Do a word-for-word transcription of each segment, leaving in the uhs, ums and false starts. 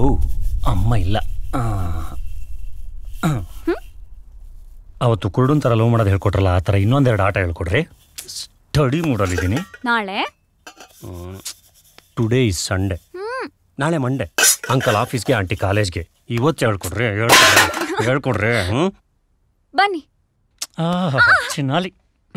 ಅಮ್ಮ ಇಲ್ಲ. ಅವತ್ತು ಕುರುಡನ್ ಥರ ಲವ್ ಮಾಡೋದು ಹೇಳ್ಕೊಟ್ರಲ್ಲ, ಆ ಥರ ಇನ್ನೊಂದೆರಡು ಆಟ ಹೇಳ್ಕೊಡ್ರಿ. ಸ್ಟಡಿ ಮೂಡಲ್ಲಿದ್ದೀನಿ. ನಾಳೆ ಟುಡೇ ಇಸ್ ಸಂಡೇ, ನಾಳೆ ಮಂಡೇ. ಅಂಕಲ್ ಆಫೀಸ್ಗೆ, ಆಂಟಿ ಕಾಲೇಜ್ಗೆ. ಇವತ್ತು ಹೇಳ್ಕೊಡ್ರಿ ಹೇಳ್ಕೊಡ್ರಿ ಹೇಳ್ಕೊಡ್ರಿ ಹ್ಞೂ ಬನ್ನಿ. ಚಿನ್ನಾಲಿ.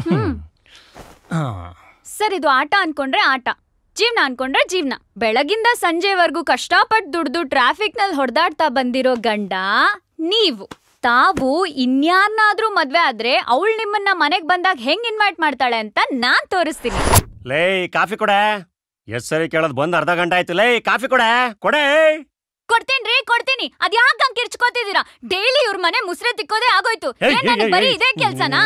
ಸರ್, ಇದು ಆಟ ಅನ್ಕೊಂಡ್ರೆ ಆಟ, ಜೀವನ ಅನ್ಕೊಂಡ್ರೆ ಜೀವನ. ಬೆಳಗಿಂದ ಸಂಜೆವರೆಗೂ ಕಷ್ಟಪಟ್ಟು ದುಡ್ದು ಟ್ರಾಫಿಕ್ ನಲ್ಲಿ ಹೊಡೆದಾಡ್ತಾ ಬಂದಿರೋ ಗಂಡ ನೀವು. ತಾವು ಇನ್ಯಾರನ್ನಾದ್ರೂ ಮದ್ವೆ ಆದ್ರೆ ಅವಳು ನಿಮ್ಮನ್ನ ಮನೆಗ್ ಬಂದಾಗ ಹೆಂಗ್ ಇನ್ವೈಟ್ ಮಾಡ್ತಾಳೆ ಅಂತ ನಾನ್ ತೋರಿಸ್ತೀನಿ. ಲೇ ಕಾಫಿ ಕೊಡೆ. ಎಷ್ಟ್ ಸರಿ ಕೇಳೋದ್ ಬಂದ್ ಅರ್ಧ ಗಂಟೆ ಆಯ್ತು. ಲೇ ಕಾಫಿ ಕೊಡೆ ಕೊಡೆ. ಕೊಡ್ತೀನಿ ಕೊಡ್ತೀನಿ. ಅದ್ ಯಾಕೆ ಹಂಗ್ ಕಿರ್ಚ್ಕೋತಿದೀರಾ? ಡೈಲಿ ಇವ್ರ ಮನೆ ಮುಸ್ರೆ ತಿಕ್ಕೋದೇ ಆಗೋಯ್ತು. ಬರೀ ಇದೇ ಕೆಲ್ಸನಾ?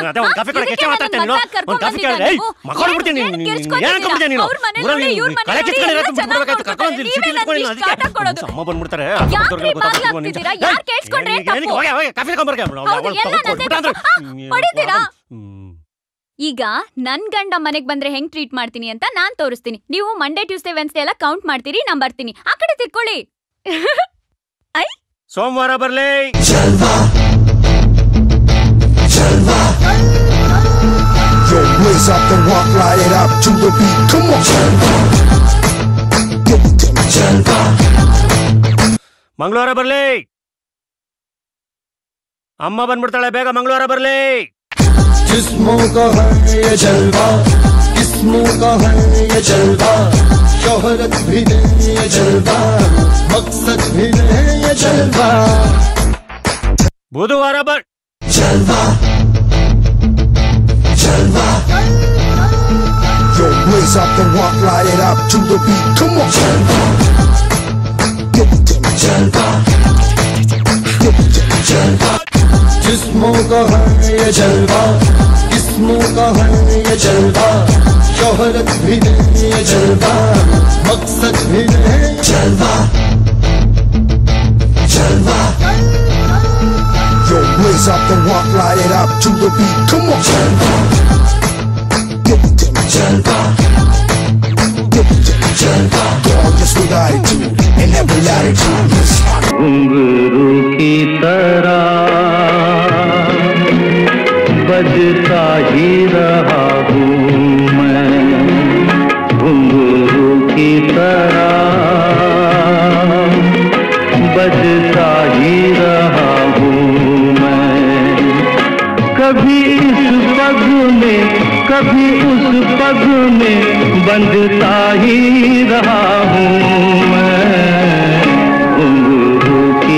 ಈಗ ನನ್ ಗಂಡ ಮನೆಗ್ ಬಂದ್ರೆ ಹೆಂಗ್ ಟ್ರೀಟ್ ಮಾಡ್ತೀನಿ ಅಂತ ನಾನ್ ತೋರಿಸ್ತೀನಿ. ನೀವು ಮಂಡೇ ಟ್ಯೂಸ್ಡೇ ವೆನ್ಸ್ಡೇ ಎಲ್ಲ ಕೌಂಟ್ ಮಾಡ್ತೀರಿ, ನಾನ್ ಬರ್ತೀನಿ. ಆ ಕಡೆ ತಿರ್ಕೊಳ್ಳಿ. ಐ ಸೋಮವಾರ ಬರ್ಲಿ. ಮಂಗಳವಾರ ಬರ್ಲಿ. ಅಮ್ಮ ಬಂದ್ಬಿಡ್ತಾಳೆ, ಬೇಗ ಮಂಗಳವಾರ ಬರ್ಲಿ. जिस्मों का है ये जलवा, किस्मों का है ये जलवा, शोहरत भी है ये जलवा, मकसद भी है ये जलवा. बुधवार बर जलवा जलवा. Yo, blaze up the rock, light it up to the beat. Come on, जलवा. Give it to me, जलवा. Give it to me, जलवा. जिस्मों का है ये जलवा, किस्मों का है ये जलवा, शोहरत भी है ये जलवा, मकसद भी है जलवा जलवा. Yo, blaze up the rock, light it up to the beat. Come on, जलवा. Give it to me, जलवा. Give it to me, जलवा. Gorgeous with attitude and every latitude. घुंघरू की तरह बजता ही रहा हूँ मैं, घुंघरू की तरह बजता ही रहा हूँ मैं. कभी इस पग में कभी उस पग में बंधता ही रहा हूँ मैं, घुंघरू की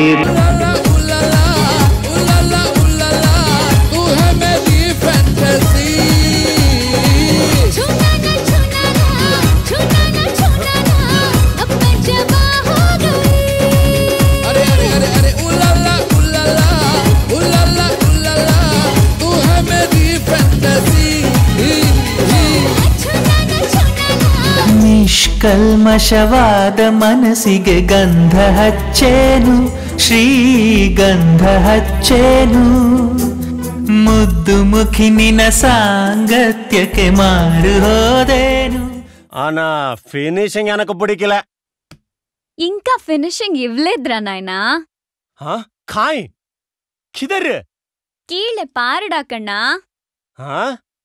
ನಿಷ್ಕಲ್ಮಶವಾದ ಮನಸ್ಸಿಗೆ ಗಂಧ ಹಚ್ಚೇನು, ಶ್ರೀಗಂಧ ಹಚ್ಚೇನು, ಮುದ್ದು ಮುಖಿ ನಿನ ಸಾಂಗತ್ಯಕ್ಕೆ ಮಾರು ಹೋದೇನು. ಆನಾ ಫಿನಿಶಿಂಗ್ ಏನಕ್ಕೆ ಬಿಡಿಕಿಲ್ಲ. ಇಂಕ ಫಿನಿಶಿಂಗ್ ಇವ್ಲೇದ್ರ ನಾಯ್ನಾ. ಹಾ ಕಾಯ್ ಕಿದರ್ ಕೀಳೆ ಪಾರಡಾಕಣ್ಣ. ಹಾ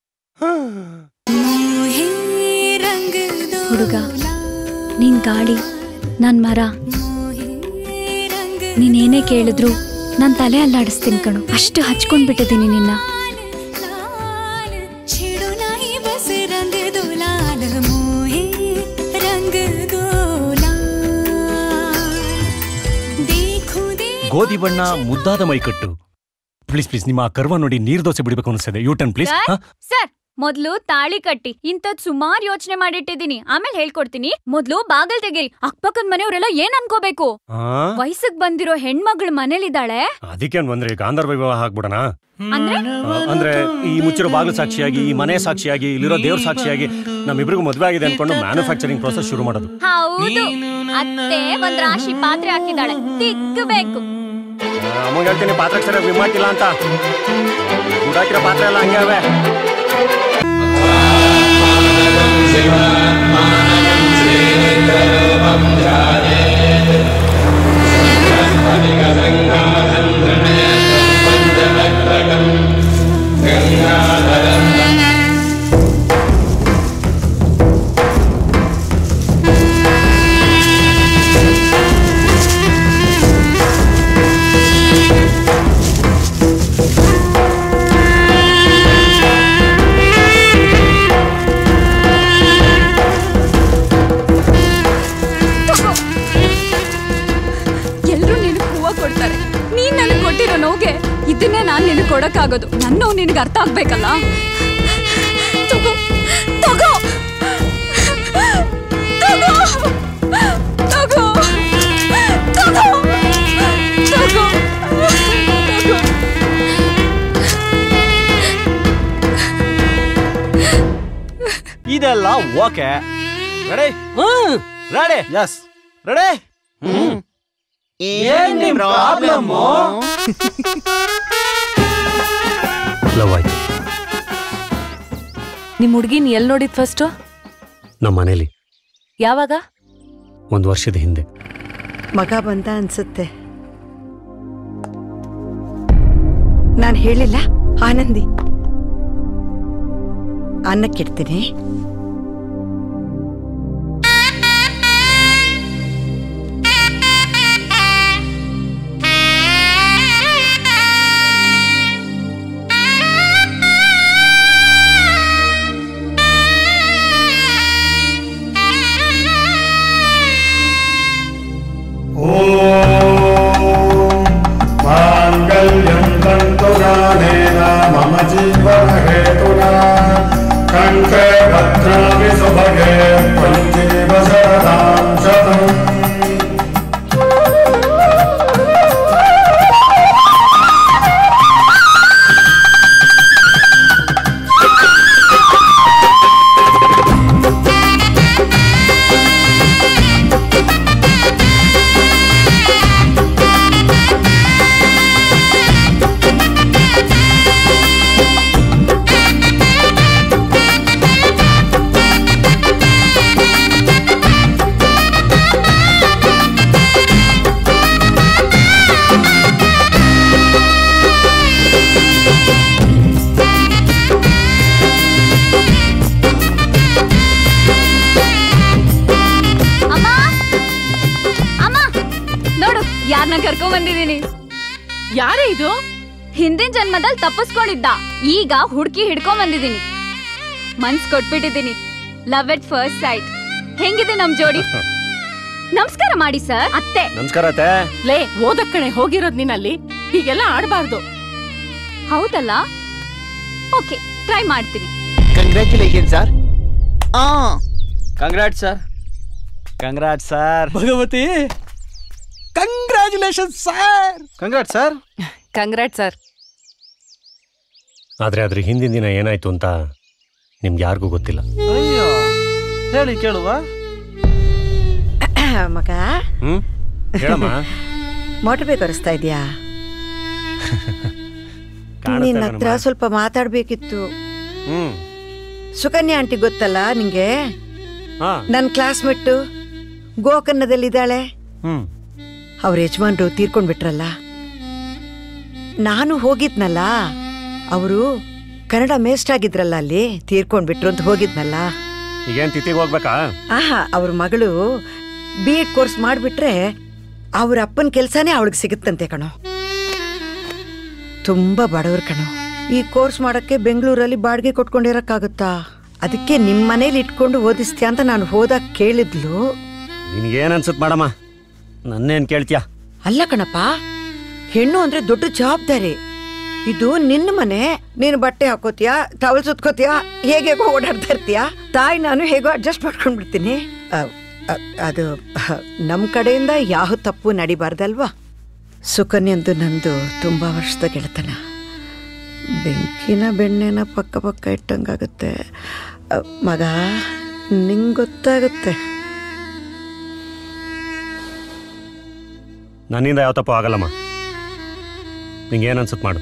ಹುಡುಗ, ನೀನ್ ಗಾಳಿ, ನನ್ ಮರ. ನೀನೇನೇ ಕೇಳಿದ್ರು ನಾನ್ ತಲೆ ಅಲ್ಲಾಡಿಸ್ತೀನಿ ಕಣು. ಅಷ್ಟು ಹಚ್ಕೊಂಡ್ಬಿಟ್ಟಿದ್ದೀನಿ ನಿನ್ನ. ಗೋಧಿ ಬಣ್ಣ, ಮುದ್ದಾದ ಮೈಕಟ್ಟು. ಪ್ಲೀಸ್ ಪ್ಲೀಸ್ ನಿಮ್ಮ ಕರ್ವ ನೋಡಿ ನೀರ್ ದೋಸೆ ಬಿಡಬೇಕು ಅನಿಸ್ತದೆ. You turn please. ಸರ್, ಮೊದ್ಲು ತಾಳಿ ಕಟ್ಟಿ. ಇಂಥದ್ ಸುಮಾರು ಯೋಚನೆ ಮಾಡಿಟ್ಟಿದ್ದೀನಿ, ಆಮೇಲೆ ಹೇಳ್ಕೊಡ್ತೀನಿ. ಮೊದ್ಲು ಬಾಗಲ್ ತೆಗೀರಿ. ಅಕ್ಕಪಕ್ಕದ ಮನೆಯವರೆಲ್ಲ ಏನ್ ಅನ್ಕೋಬೇಕು? ವಯಸ್ಸಿಗೆ ಬಂದಿರೋ ಹೆಣ್ಮಗಳು ಮನೇಲಿದ್ದಾಳೆ. ಅದಕ್ಕೆ ಬಂದ್ರೆ ಗಾಂಧರ್ವ ವಿವಾಹ ಆಗ್ಬಿಡಣ. ಅಂದ್ರೆ ಈ ಮುಚ್ಚಿರೋ ಬಾಗಿಲು ಸಾಕ್ಷಿಯಾಗಿ, ಈ ಮನೆ ಸಾಕ್ಷಿಯಾಗಿ, ಇಲ್ಲಿರೋ ದೇವ್ರ ಸಾಕ್ಷಿಯಾಗಿ ನಮ್ಮಿಬ್ರಿಗೂ ಮದ್ವೆ ಆಗಿದೆ ಅನ್ಕೊಂಡು ಮ್ಯಾನುಫ್ಯಾಕ್ಚರಿಂಗ್ ಪ್ರೋಸೆಸ್ ಶುರು ಮಾಡೋದು. ಹೌದು, ಅತ್ತೆ ಒಂದ್ ರಾಶಿ ಪಾತ್ರೆ ಹಾಕಿದ್ದಾಳೆ, ತಿಕ್ಕಬೇಕು. ಅಮ್ಮ ಹೇಳ್ತೀನಿ ಪಾತ್ರೆ ಸರಿಯಾಗಿ ವಿಮಾಕಿಲ್ಲ ಅಂತ. ಗುಡಾಕಿರೋ ಪಾತ್ರೆ ಎಲ್ಲ ಹಂಗೆ ಅವೆ. ಇದನ್ನೇ ನಾನ್ ನಿನಗೆ ಕೊಡಕ್ಕಾಗೋದು. ನನ್ನ ನೋವು ನಿನಗೆ ಅರ್ಥ ಆಗ್ಬೇಕಲ್ಲ. ತಗೋ ತಗೋ ತಗೋ ತಗೋ ತಗೋ ತಗೋ ತಗೋ. ಇದೆಲ್ಲ okay. Ready? Ready? Yes ready. ಏನ್ ನಿಮ್ ಪ್ರಾಬ್ಲಮ್? ಲವ್ ಆಯ್ತು. ನಿಮ್ ಹುಡ್ಗಿನ್ ಎಲ್ ನೋಡಿದ್ ಫಸ್ಟ್? ನಮ್ಮ ಮನೇಲಿ. ಯಾವಾಗ? ಒಂದು ವರ್ಷದ ಹಿಂದೆ. ಮಗ ಬಂದ ಅನ್ಸುತ್ತೆ. ನಾನು ಹೇಳಿಲ್ಲ ಆನಂದಿ, ಅನ್ನಕ್ಕಿಡ್ತೀನಿ. ಕರ್ಕೊಂಡ್ ಬಂದಿದ್ದೀನಿ. ಯಾರೇ ಇದು? ಹಿಂದಿನ ಜನ್ಮದಲ್ಲಿ ತಪ್ಪಿಸ್ಕೊಂಡಿದ್ದ, ಈಗ ಹುಡುಕಿ ಹಿಡ್ಕೊಂಡ್ ಬಂದಿದ್ದೀನಿ. ಮನ್ಸ್ ಕೊಟ್ಬಿಟ್ಟಿದ್ದೀನಿ. Love at first sight. ಹೆಂಗಿದೆ ನಮ್ ಜೋಡಿ? ನಮಸ್ಕಾರ ಮಾಡಿ ಸರ್. ಅತ್ತೆ ನಮಸ್ಕಾರ ಅತ್ತೆ. ಲೇ, ಓದಕ್ ಕಣೆ ಹೋಗಿರೋದ್ ನೀನಲ್ಲಿ, ಹೀಗೆಲ್ಲ ಆಡ್ಬಾರ್ದು. ಹೌದಲ್ಲ? ಓಕೆ, ಟ್ರೈ ಮಾಡ್ತೀನಿ. Congratulation sir. Congrat sir. Congrat sir. Bhagavathi congratulation sir. Congrat sir. Congrat sir. ಆದ್ರೆ ಅದ್ರ ಹಿಂದಿನ ದಿನ ಏನಾಯ್ತು ಅಂತ ನಿಮ್ಗೆ ಯಾರಿಗೂ ಗೊತ್ತಿಲ್ಲ. ಅಯ್ಯೋ, ಹೇಳಿ ಕೇಳುವ. ಮಗ, ಹ್ಮ್ ಹೇಳಮ್ಮ. ಮೋಟರ್ ಬೇಗ ಕರೆಸ್ತಾ ಇದೀಯಾ? ನಿನ್ನ ಹತ್ರ ಸ್ವಲ್ಪ ಮಾತಾಡ್ಬೇಕಿತ್ತು. ಹ್ಮ್ ಸುಕನ್ಯಾ ಆಂಟಿ ಗೊತ್ತಲ್ಲ ನಿಂಗೆ? ಹಾ, ನನ್ನ ಕ್ಲಾಸ್ಮೇಟ್ ಗೋಕರ್ಣದಲ್ಲಿದ್ದಾಳೆ. ಹ್ಮ್ ಅವ್ರ ಯಜಮಾನ್ರು ತೀರ್ಕೊಂಡ್ಬಿಟ್ರಲ್ಲ. ನಾನು ಹೋಗಿದ್ನಲ್ಲ, ಅವರು ಕನ್ನಡ ಮೇಸ್ಟ್ ಆಗಿದ್ರಲ್ಲ, ಅಲ್ಲಿ ತೀರ್ಕೊಂಡ್ಬಿಟ್ರು ಅಂತ ಹೋಗಿದ್ನಲ್ಲ. ಈಗೇನ್ ತಿಥಿಗೆ ಹೋಗ್ಬೇಕಾ? ಆಹಾ, ಅವ್ರ ಮಗಳು ಬಿ ಎಡ್ ಕೋರ್ಸ್ ಮಾಡಿಬಿಟ್ರೆ ಅವ್ರ ಅಪ್ಪನ ಕೆಲಸನೇ ಅವಳಿಗೆ ಸಿಗುತ್ತಂತೆ ಕಣೋ. ತುಂಬಾ ಬಡವ್ರ ಕಣೋ. ಈ ಕೋರ್ಸ್ ಮಾಡಕ್ಕೆ ಬೆಂಗಳೂರಲ್ಲಿ ಬಾಡಿಗೆ ಕೊಟ್ಕೊಂಡಿರಕ್ಕಾಗುತ್ತಾ? ಅದಕ್ಕೆ ನಿಮ್ಮ ಮನೇಲಿ ಇಟ್ಕೊಂಡು ಓದಿಸ್ತೀಯ ಅಂತ ನಾನು ಹೋದಾಗ ಕೇಳಿದ್ಲು. ನಿನ್ಗೇನ್ ಅನ್ಸುತ್ತೆ ಮಾಡಮ್ಮ, ನನ್ನೇನ್ ಕೇಳ್ತೀಯ? ಅಲ್ಲ ಕಣಪ್ಪ, ಹೆಣ್ಣು ಅಂದ್ರೆ ದೊಡ್ಡ ಜವಾಬ್ದಾರಿ. ಇದು ನಿನ್ನ ಮನೆ. ನೀನು ಬಟ್ಟೆ ಹಾಕೋತಿಯಾ, ಟವಲ್ ಸುತ್ಕೋತಿಯಾ, ಹೇಗೆ ಓಡಾಡ್ತಾ ಇರ್ತೀಯ. ತಾಯಿ ನಾನು ಹೇಗೋ ಅಡ್ಜಸ್ಟ್ ಮಾಡ್ಕೊಂಡ್ಬಿಡ್ತೀನಿ. ಅದು ನಮ್ಮ ಕಡೆಯಿಂದ ಯಾವ ತಪ್ಪು ನಡಿಬಾರ್ದಲ್ವಾ? ಸುಕನ್ಯಂದು ನಂದು ತುಂಬಾ ವರ್ಷದ ಗೆಳೆತನ. ಬೆಂಕಿನ ಬೆಣ್ಣೆನ ಪಕ್ಕ ಪಕ್ಕ ಇಟ್ಟಂಗಾಗುತ್ತೆ. ಮಗ, ನಿಂಗೆ ಗೊತ್ತಾಗುತ್ತೆ. ನನ್ನಿಂದ ಯಾವ ತಪ್ಪು ಆಗಲ್ಲಮ್ಮ. ನಿಂಗೇನು ಅನ್ಸುತ್ತೆ ಮಾಡು.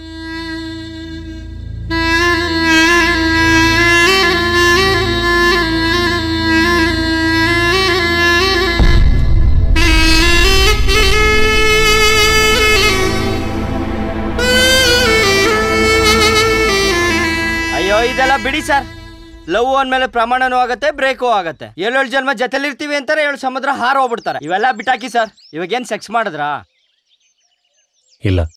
ಅಯ್ಯೋ, ಇದೆಲ್ಲ ಬಿಡಿ ಸರ್. ಲವ್ ಅಂದ್ಮೇಲೆ ಪ್ರಮಾಣನೂ ಆಗತ್ತೆ, ಬ್ರೇಕು ಆಗತ್ತೆ. ಏಳೇಳು ಜನ್ಮ ಜೊತೆಲಿರ್ತೀವಿ ಅಂತಾರೆ, ಏಳು ಸಮುದ್ರ ಹಾರ ಹೋಗ್ಬಿಡ್ತಾರೆ. ಇವೆಲ್ಲ ಬಿಟ್ಟಾಕಿ ಸರ್. ಇವಾಗೇನ್ ಸೆಕ್ಸ್ ಮಾಡಿದ್ರಾ? ಇಲ್ಲ.